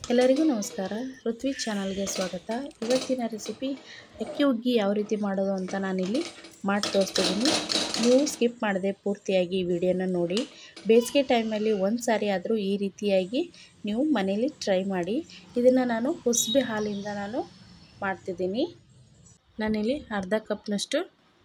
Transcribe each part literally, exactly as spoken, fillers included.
ಎಲ್ಲರಿಗೂ ನಮಸ್ಕಾರ. ಋತ್ವಿ ಚಾನಲ್ಗೆ ಸ್ವಾಗತ. ಇವತ್ತಿನ ರೆಸಿಪಿ ಅಕ್ಕಿ ಹುಗ್ಗಿ ಯಾವ ರೀತಿ ಮಾಡೋದು ಅಂತ ನಾನಿಲ್ಲಿ ಮಾಡಿ ತೋರಿಸ್ತಿದ್ದೀನಿ. ನೀವು ಸ್ಕಿಪ್ ಮಾಡದೆ ಪೂರ್ತಿಯಾಗಿ ಈ ವಿಡಿಯೋನ ನೋಡಿ. ಬೇಸಿಗೆ ಟೈಮಲ್ಲಿ ಒಂದು ಸಾರಿ ಆದರೂ ಈ ರೀತಿಯಾಗಿ ನೀವು ಮನೇಲಿ ಟ್ರೈ ಮಾಡಿ. ಇದನ್ನು ನಾನು ಕುಸುಬೆ ಹಾಲಿಂದ ನಾನು ಮಾಡ್ತಿದ್ದೀನಿ. ನಾನಿಲ್ಲಿ ಅರ್ಧ ಕಪ್ನಷ್ಟು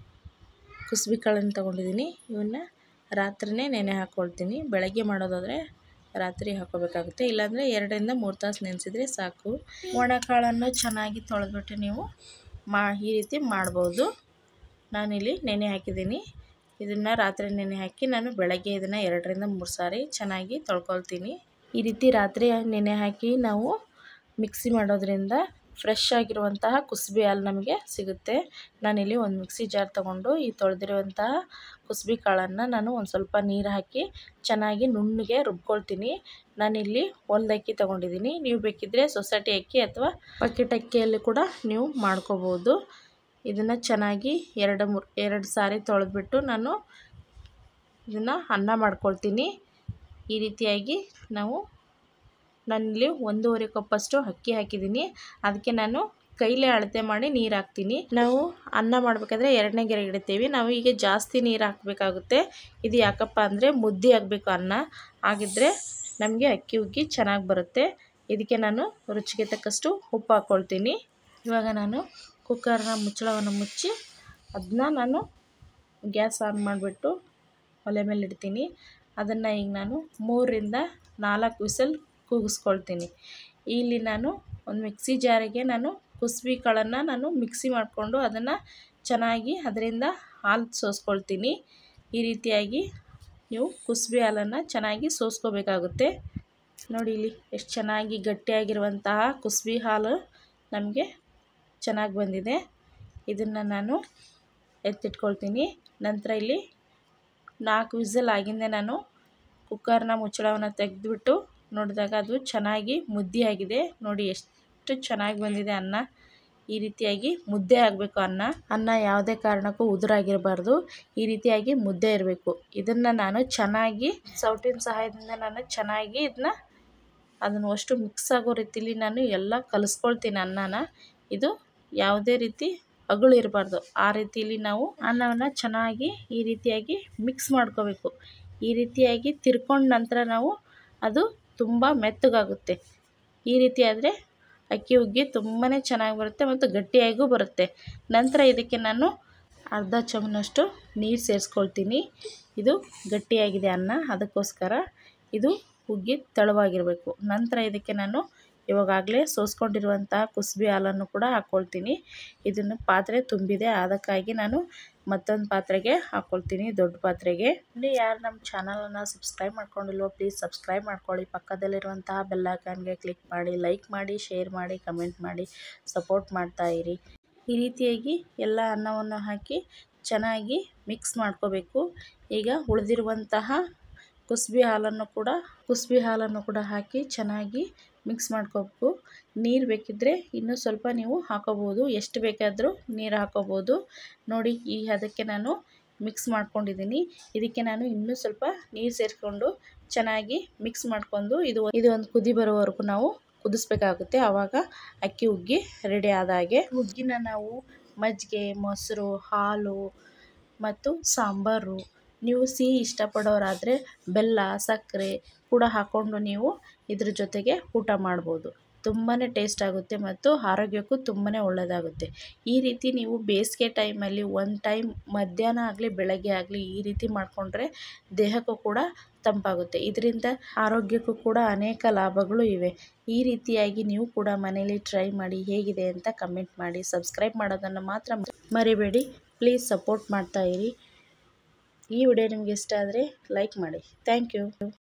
ಕುಸುಬೆ ಕಾಳನ್ನು ತೊಗೊಂಡಿದ್ದೀನಿ. ಇವನ್ನ ರಾತ್ರಿನೇ ನೆನೆ ಹಾಕ್ಕೊಳ್ತೀನಿ. ಬೆಳಗ್ಗೆ ಮಾಡೋದಾದರೆ ರಾತ್ರಿ ಹಾಕೋಬೇಕಾಗುತ್ತೆ, ಇಲ್ಲಾಂದರೆ ಎರಡರಿಂದ ಮೂರು ತಾಸು ನೆನೆಸಿದರೆ ಸಾಕು. ಒಣಕಾಳನ್ನು ಚೆನ್ನಾಗಿ ತೊಳೆದ್ಬಿಟ್ಟು ನೀವು ಮಾ ಈ ರೀತಿ ಮಾಡ್ಬೋದು. ನಾನಿಲ್ಲಿ ನೆನೆ ಹಾಕಿದ್ದೀನಿ. ಇದನ್ನು ರಾತ್ರಿ ನೆನೆ ಹಾಕಿ ನಾನು ಬೆಳಗ್ಗೆ ಇದನ್ನು ಎರಡರಿಂದ ಮೂರು ಸಾರಿ ಚೆನ್ನಾಗಿ ತೊಳ್ಕೊಳ್ತೀನಿ. ಈ ರೀತಿ ರಾತ್ರಿ ನೆನೆ ಹಾಕಿ ನಾವು ಮಿಕ್ಸಿ ಮಾಡೋದ್ರಿಂದ ಫ್ರೆಶ್ ಆಗಿರುವಂತಹ ಕುಸುಬೆ ಹಾಲು ನಮಗೆ ಸಿಗುತ್ತೆ. ನಾನಿಲ್ಲಿ ಒಂದು ಮಿಕ್ಸಿ ಜಾರ್ ತೊಗೊಂಡು ಈ ತೊಳೆದಿರುವಂತಹ ಕುಸುಬೆ ಕಾಳನ್ನು ನಾನು ಒಂದು ಸ್ವಲ್ಪ ನೀರು ಹಾಕಿ ಚೆನ್ನಾಗಿ ನುಣ್ಣಗೆ ರುಬ್ಕೊಳ್ತೀನಿ. ನಾನಿಲ್ಲಿ ಒಂದು ಅಕ್ಕಿ ತೊಗೊಂಡಿದ್ದೀನಿ. ನೀವು ಬೇಕಿದ್ದರೆ ಸೊಸೈಟಿ ಅಕ್ಕಿ ಅಥವಾ ಬಕೆಟ್ ಅಕ್ಕಿಯಲ್ಲಿ ಕೂಡ ನೀವು ಮಾಡ್ಕೋಬೋದು. ಇದನ್ನು ಚೆನ್ನಾಗಿ ಎರಡು ಮೂರು ಎರಡು ಸಾರಿ ತೊಳೆದ್ಬಿಟ್ಟು ನಾನು ಇದನ್ನು ಅನ್ನ ಮಾಡ್ಕೊಳ್ತೀನಿ. ಈ ರೀತಿಯಾಗಿ ನಾವು ನಾನಿಲ್ಲಿ ಒಂದೂವರೆ ಕಪ್ಪಷ್ಟು ಅಕ್ಕಿ ಹಾಕಿದ್ದೀನಿ. ಅದಕ್ಕೆ ನಾನು ಕೈಲೇ ಅಳತೆ ಮಾಡಿ ನೀರು ಹಾಕ್ತೀನಿ. ನಾವು ಅನ್ನ ಮಾಡಬೇಕಾದ್ರೆ ಎರಡನೇ ಗೆರೆ ಇಡ್ತೀವಿ. ನಾವು ಈಗ ಜಾಸ್ತಿ ನೀರು ಹಾಕಬೇಕಾಗುತ್ತೆ. ಇದು ಯಾಕಪ್ಪ ಅಂದರೆ ಮುದ್ದೆ ಆಗಬೇಕು ಅನ್ನ, ಆಗಿದ್ದರೆ ನಮಗೆ ಅಕ್ಕಿ ಹುಗ್ಗಿ ಚೆನ್ನಾಗಿ ಬರುತ್ತೆ. ಇದಕ್ಕೆ ನಾನು ರುಚಿಗೆ ತಕ್ಕಷ್ಟು ಉಪ್ಪು ಹಾಕ್ಕೊಳ್ತೀನಿ. ಇವಾಗ ನಾನು ಕುಕ್ಕರ್ನ ಮುಚ್ಚಳವನ್ನು ಮುಚ್ಚಿ ಅದನ್ನ ನಾನು ಗ್ಯಾಸ್ ಆನ್ ಮಾಡಿಬಿಟ್ಟು ಒಲೆ ಮೇಲೆ ಇಡ್ತೀನಿ. ಅದನ್ನು ಈಗ ನಾನು ಮೂರರಿಂದ ನಾಲ್ಕು ವಿಸಲ್ ಕೂಗಿಸ್ಕೊಳ್ತೀನಿ. ಇಲ್ಲಿ ನಾನು ಒಂದು ಮಿಕ್ಸಿ ಜಾರಿಗೆ ನಾನು ಕುಸುಬೆ ಕಾಳನ್ನು ನಾನು ಮಿಕ್ಸಿ ಮಾಡಿಕೊಂಡು ಅದನ್ನು ಚೆನ್ನಾಗಿ ಅದರಿಂದ ಹಾಲು ಸೋಸ್ಕೊಳ್ತೀನಿ. ಈ ರೀತಿಯಾಗಿ ನೀವು ಕುಸುಬೆ ಹಾಲನ್ನು ಚೆನ್ನಾಗಿ ಸೋಸ್ಕೋಬೇಕಾಗುತ್ತೆ. ನೋಡಿ ಇಲ್ಲಿ ಎಷ್ಟು ಚೆನ್ನಾಗಿ ಗಟ್ಟಿಯಾಗಿರುವಂತಹ ಕುಸುಬೆ ಹಾಲು ನಮಗೆ ಚೆನ್ನಾಗಿ ಬಂದಿದೆ. ಇದನ್ನು ನಾನು ಎತ್ತಿಟ್ಕೊಳ್ತೀನಿ. ನಂತರ ಇಲ್ಲಿ ನಾಲ್ಕು ವಿಸಲ್ ಆಗಿಂದೆ ನಾನು ಕುಕ್ಕರ್ನ ಮುಚ್ಚಳವನ್ನು ತೆಗೆದುಬಿಟ್ಟು ನೋಡಿದಾಗ ಅದು ಚೆನ್ನಾಗಿ ಮುದ್ದೆ ಆಗಿದೆ. ನೋಡಿ ಎಷ್ಟು ಚೆನ್ನಾಗಿ ಬಂದಿದೆ ಅನ್ನ. ಈ ರೀತಿಯಾಗಿ ಮುದ್ದೆ ಆಗಬೇಕು ಅನ್ನ. ಅನ್ನ ಯಾವುದೇ ಕಾರಣಕ್ಕೂ ಉದುರಾಗಿರಬಾರ್ದು. ಈ ರೀತಿಯಾಗಿ ಮುದ್ದೆ ಇರಬೇಕು. ಇದನ್ನು ನಾನು ಚೆನ್ನಾಗಿ ಸೌಟಿನ ಸಹಾಯದಿಂದ ನಾನು ಚೆನ್ನಾಗಿ ಇದನ್ನ ಅದನ್ನು ಅಷ್ಟು ಮಿಕ್ಸ್ ಆಗೋ ರೀತಿಲಿ ನಾನು ಎಲ್ಲ ಕಲಿಸ್ಕೊಳ್ತೀನಿ ಅನ್ನನ. ಇದು ಯಾವುದೇ ರೀತಿ ಅಗಳು ಇರಬಾರ್ದು. ಆ ರೀತಿಯಲ್ಲಿ ನಾವು ಅನ್ನವನ್ನು ಚೆನ್ನಾಗಿ ಈ ರೀತಿಯಾಗಿ ಮಿಕ್ಸ್ ಮಾಡ್ಕೋಬೇಕು. ಈ ರೀತಿಯಾಗಿ ತಿರ್ಕೊಂಡ ನಂತರ ನಾವು ಅದು ತುಂಬ ಮೆತ್ತಗಾಗುತ್ತೆ. ಈ ರೀತಿ ಆದರೆ ಅಕ್ಕಿ ಹುಗ್ಗಿ ತುಂಬಾ ಚೆನ್ನಾಗಿ ಬರುತ್ತೆ ಮತ್ತು ಗಟ್ಟಿಯಾಗೂ ಬರುತ್ತೆ. ನಂತರ ಇದಕ್ಕೆ ನಾನು ಅರ್ಧ ಚಮಚನಷ್ಟು ನೀರು ಸೇರಿಸ್ಕೊಳ್ತೀನಿ. ಇದು ಗಟ್ಟಿಯಾಗಿದೆ ಅನ್ನ, ಅದಕ್ಕೋಸ್ಕರ ಇದು ಹುಗ್ಗಿ ತೆಳುವಾಗಿರಬೇಕು. ನಂತರ ಇದಕ್ಕೆ ನಾನು ಇವಾಗಲೇ ಸೋಸ್ಕೊಂಡಿರುವಂತಹ ಕುಸುಬೆ ಹಾಲನ್ನು ಕೂಡ ಹಾಕ್ಕೊಳ್ತೀನಿ. ಇದನ್ನು ಪಾತ್ರೆ ತುಂಬಿದೆ, ಅದಕ್ಕಾಗಿ ನಾನು ಮತ್ತೊಂದು ಪಾತ್ರೆಗೆ ಹಾಕ್ಕೊಳ್ತೀನಿ, ದೊಡ್ಡ ಪಾತ್ರೆಗೆ. ಇಲ್ಲಿ ಯಾರು ನಮ್ಮ ಚಾನಲನ್ನು ಸಬ್ಸ್ಕ್ರೈಬ್ ಮಾಡ್ಕೊಂಡಿಲ್ವೋ ಪ್ಲೀಸ್ ಸಬ್ಸ್ಕ್ರೈಬ್ ಮಾಡ್ಕೊಳ್ಳಿ. ಪಕ್ಕದಲ್ಲಿರುವಂತಹ ಬೆಲ್ ಐಕಾನ್ಗೆ ಕ್ಲಿಕ್ ಮಾಡಿ, ಲೈಕ್ ಮಾಡಿ, ಶೇರ್ ಮಾಡಿ, ಕಮೆಂಟ್ ಮಾಡಿ, ಸಪೋರ್ಟ್ ಮಾಡ್ತಾ ಇರಿ. ಈ ರೀತಿಯಾಗಿ ಎಲ್ಲ ಅನ್ನವನ್ನು ಹಾಕಿ ಚೆನ್ನಾಗಿ ಮಿಕ್ಸ್ ಮಾಡ್ಕೋಬೇಕು. ಈಗ ಉಳಿದಿರುವಂತಹ ಕುಸುಬೆ ಹಾಲನ್ನು ಕೂಡ ಕುಸುಬೆ ಹಾಲನ್ನು ಕೂಡ ಹಾಕಿ ಚೆನ್ನಾಗಿ ಮಿಕ್ಸ್ ಮಾಡ್ಕೋಬೇಕು. ನೀರು ಬೇಕಿದ್ದರೆ ಇನ್ನೂ ಸ್ವಲ್ಪ ನೀವು ಹಾಕೋಬೋದು, ಎಷ್ಟು ಬೇಕಾದರೂ ನೀರು ಹಾಕೋಬೋದು. ನೋಡಿ ಈ ಅದಕ್ಕೆ ನಾನು ಮಿಕ್ಸ್ ಮಾಡ್ಕೊಂಡಿದ್ದೀನಿ. ಇದಕ್ಕೆ ನಾನು ಇನ್ನೂ ಸ್ವಲ್ಪ ನೀರು ಸೇರಿಸ್ಕೊಂಡು ಚೆನ್ನಾಗಿ ಮಿಕ್ಸ್ ಮಾಡ್ಕೊಂಡು ಇದು ಇದು ಒಂದು ಕುದಿ ಬರೋವರೆಗೂ ನಾವು ಕುದಿಸ್ಬೇಕಾಗುತ್ತೆ. ಆವಾಗ ಅಕ್ಕಿ ಹುಗ್ಗಿ ರೆಡಿ ಆದ ಹಾಗೆ. ಹುಗ್ಗಿನ ನಾವು ಮಜ್ಜಿಗೆ, ಮೊಸರು, ಹಾಲು ಮತ್ತು ಸಾಂಬಾರು, ನೀವು ಸಿಹಿ ಇಷ್ಟಪಡೋರಾದರೆ ಬೆಲ್ಲ, ಸಕ್ಕರೆ ಕೂಡ ಹಾಕ್ಕೊಂಡು ನೀವು ಇದ್ರ ಜೊತೆಗೆ ಊಟ ಮಾಡ್ಬೋದು. ತುಂಬಾ ಟೇಸ್ಟ್ ಆಗುತ್ತೆ ಮತ್ತು ಆರೋಗ್ಯಕ್ಕೂ ತುಂಬಾ ಒಳ್ಳೆಯದಾಗುತ್ತೆ. ಈ ರೀತಿ ನೀವು ಬೇಸಿಗೆ ಟೈಮಲ್ಲಿ ಒಂದು ಟೈಮ್ ಮಧ್ಯಾಹ್ನ ಆಗಲಿ ಬೆಳಗ್ಗೆ ಆಗಲಿ ಈ ರೀತಿ ಮಾಡಿಕೊಂಡ್ರೆ ದೇಹಕ್ಕೂ ಕೂಡ ತಂಪಾಗುತ್ತೆ. ಇದರಿಂದ ಆರೋಗ್ಯಕ್ಕೂ ಕೂಡ ಅನೇಕ ಲಾಭಗಳು ಇವೆ. ಈ ರೀತಿಯಾಗಿ ನೀವು ಕೂಡ ಮನೇಲಿ ಟ್ರೈ ಮಾಡಿ, ಹೇಗಿದೆ ಅಂತ ಕಮೆಂಟ್ ಮಾಡಿ. ಸಬ್ಸ್ಕ್ರೈಬ್ ಮಾಡೋದನ್ನು ಮಾತ್ರ ಮರಿಬೇಡಿ. ಪ್ಲೀಸ್ ಸಪೋರ್ಟ್ ಮಾಡ್ತಾ ಇರಿ. ಈ ವಿಡಿಯೋ ನಿಮಗೆ ಇಷ್ಟ ಆದರೆ ಲೈಕ್ ಮಾಡಿ. Thank you.